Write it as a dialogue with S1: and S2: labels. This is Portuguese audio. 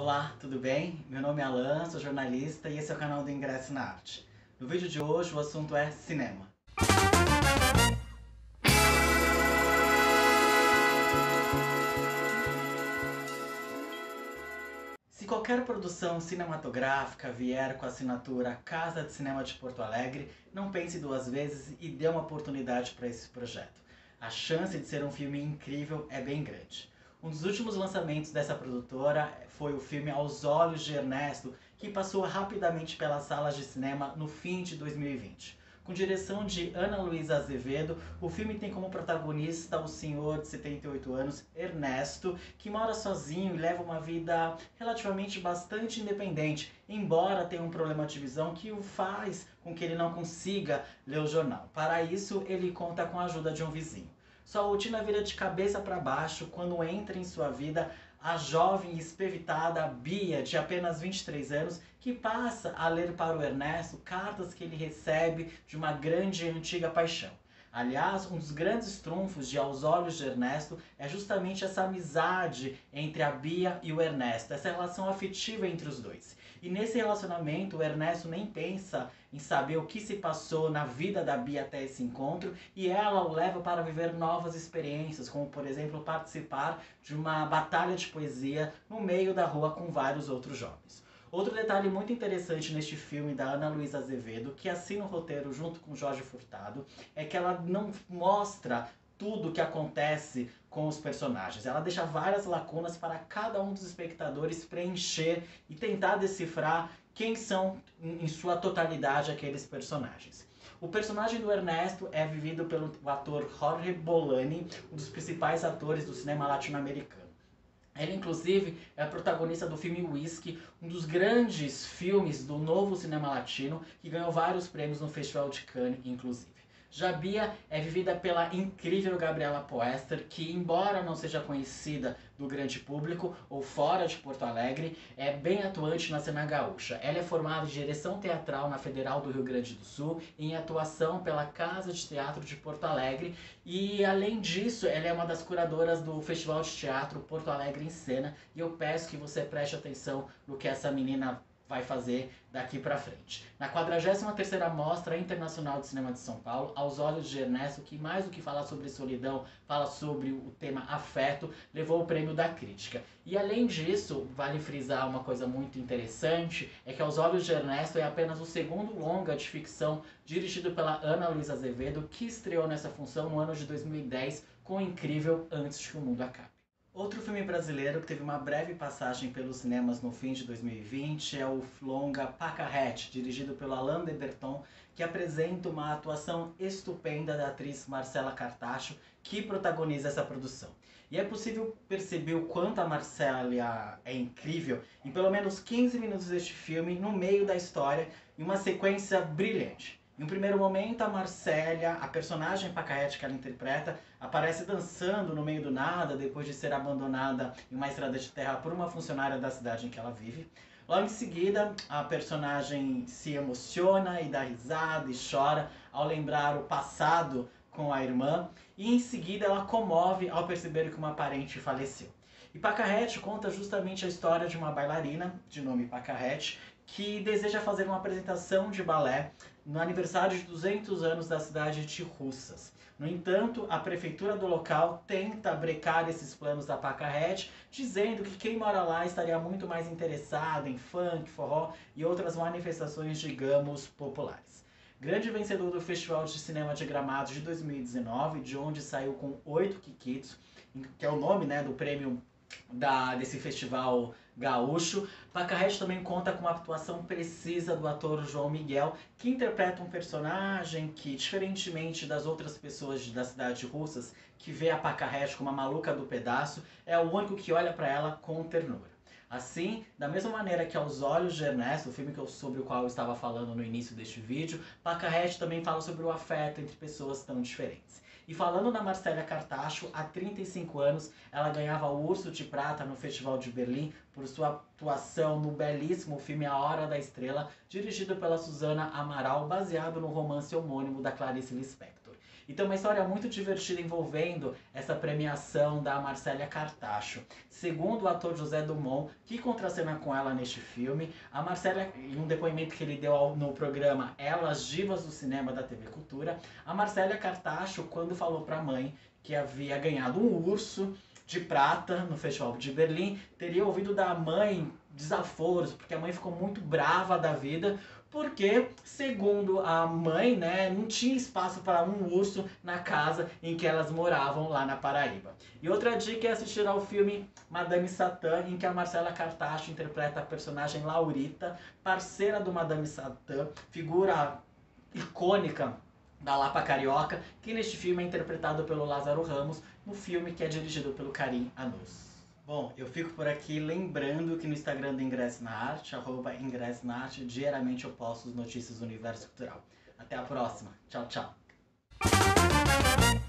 S1: Olá, tudo bem? Meu nome é Alan, sou jornalista e esse é o canal do Ingresso na Arte. No vídeo de hoje o assunto é cinema. Se qualquer produção cinematográfica vier com a assinatura Casa de Cinema de Porto Alegre, não pense duas vezes e dê uma oportunidade para esse projeto. A chance de ser um filme incrível é bem grande. Um dos últimos lançamentos dessa produtora foi o filme Aos Olhos de Ernesto, que passou rapidamente pelas salas de cinema no fim de 2020. Com direção de Ana Luísa Azevedo, o filme tem como protagonista o senhor de 78 anos, Ernesto, que mora sozinho e leva uma vida relativamente bastante independente, embora tenha um problema de visão que o faz com que ele não consiga ler o jornal. Para isso, ele conta com a ajuda de um vizinho. Sua rotina vira de cabeça para baixo quando entra em sua vida a jovem e espevitada Bia, de apenas 23 anos, que passa a ler para o Ernesto cartas que ele recebe de uma grande e antiga paixão. Aliás, um dos grandes trunfos de Aos Olhos de Ernesto é justamente essa amizade entre a Bia e o Ernesto, essa relação afetiva entre os dois. E nesse relacionamento, o Ernesto nem pensa em saber o que se passou na vida da Bia até esse encontro, e ela o leva para viver novas experiências, como por exemplo participar de uma batalha de poesia no meio da rua com vários outros jovens. Outro detalhe muito interessante neste filme da Ana Luísa Azevedo, que assina o roteiro junto com Jorge Furtado, é que ela não mostra tudo o que acontece com os personagens. Ela deixa várias lacunas para cada um dos espectadores preencher e tentar decifrar quem são, em sua totalidade, aqueles personagens. O personagem do Ernesto é vivido pelo ator Jorge Bolani, um dos principais atores do cinema latino-americano. Ele, inclusive, é a protagonista do filme Whisky, um dos grandes filmes do novo cinema latino, que ganhou vários prêmios no Festival de Cannes, inclusive. Já Bia é vivida pela incrível Gabriela Poester, que, embora não seja conhecida do grande público ou fora de Porto Alegre, é bem atuante na cena gaúcha. Ela é formada em direção teatral na Federal do Rio Grande do Sul e em atuação pela Casa de Teatro de Porto Alegre, e além disso ela é uma das curadoras do Festival de Teatro Porto Alegre em Cena, e eu peço que você preste atenção no que essa menina vai fazer daqui pra frente. Na 43ª Mostra Internacional de Cinema de São Paulo, Aos Olhos de Ernesto, que mais do que falar sobre solidão, fala sobre o tema afeto, levou o prêmio da crítica. E além disso, vale frisar uma coisa muito interessante, é que Aos Olhos de Ernesto é apenas o segundo longa de ficção dirigido pela Ana Luísa Azevedo, que estreou nessa função no ano de 2010 com o incrível Antes que o Mundo Acabe. Outro filme brasileiro que teve uma breve passagem pelos cinemas no fim de 2020 é o longa Pacarrete, dirigido pelo Alain de Botton, que apresenta uma atuação estupenda da atriz Marcela Cartacho, que protagoniza essa produção. E é possível perceber o quanto a Marcela é incrível em pelo menos 15 minutos deste filme, no meio da história, em uma sequência brilhante. Em um primeiro momento, a Marcélia, a personagem Pacarrete que ela interpreta, aparece dançando no meio do nada, depois de ser abandonada em uma estrada de terra por uma funcionária da cidade em que ela vive. Logo em seguida, a personagem se emociona e dá risada e chora ao lembrar o passado com a irmã, e em seguida ela comove ao perceber que uma parente faleceu. E Pacarrete conta justamente a história de uma bailarina, de nome Pacarrete, que deseja fazer uma apresentação de balé no aniversário de 200 anos da cidade de Russas. No entanto, a prefeitura do local tenta brecar esses planos da Pacarrete, dizendo que quem mora lá estaria muito mais interessado em funk, forró e outras manifestações, digamos, populares. Grande vencedor do Festival de Cinema de Gramado de 2019, de onde saiu com 8 Quiquitos, que é o nome, né, do prêmio desse festival gaúcho. Pacarrete também conta com uma atuação precisa do ator João Miguel, que interpreta um personagem que, diferentemente das outras pessoas da cidade de Russas, que vê a Pacarrete como a maluca do pedaço, é o único que olha para ela com ternura. Assim, da mesma maneira que Aos Olhos de Ernesto, o filme sobre o qual eu estava falando no início deste vídeo, Pacarrete também fala sobre o afeto entre pessoas tão diferentes. E falando na Marcela Cartacho, há 35 anos ela ganhava o Urso de Prata no Festival de Berlim por sua atuação no belíssimo filme A Hora da Estrela, dirigido pela Susana Amaral, baseado no romance homônimo da Clarice Lispector. E tem uma história muito divertida envolvendo essa premiação da Marcélia Cartacho. Segundo o ator José Dumont, que contracena com ela neste filme, a Marcélia, em um depoimento que ele deu no programa Elas Divas do Cinema da TV Cultura, a Marcélia Cartacho, quando falou para a mãe que havia ganhado um urso de prata no Festival de Berlim, teria ouvido da mãe desaforos, porque a mãe ficou muito brava da vida, porque, segundo a mãe, né, não tinha espaço para um urso na casa em que elas moravam lá na Paraíba. E outra dica é assistir ao filme Madame Satã, em que a Marcélia Cartacho interpreta a personagem Laurita, parceira do Madame Satã, figura icônica da Lapa Carioca, que neste filme é interpretado pelo Lázaro Ramos, no filme que é dirigido pelo Karim Anus. Bom, eu fico por aqui lembrando que no Instagram do Ingresso na Arte, @Ingresso na Arte, diariamente eu posto as notícias do universo cultural. Até a próxima. Tchau, tchau.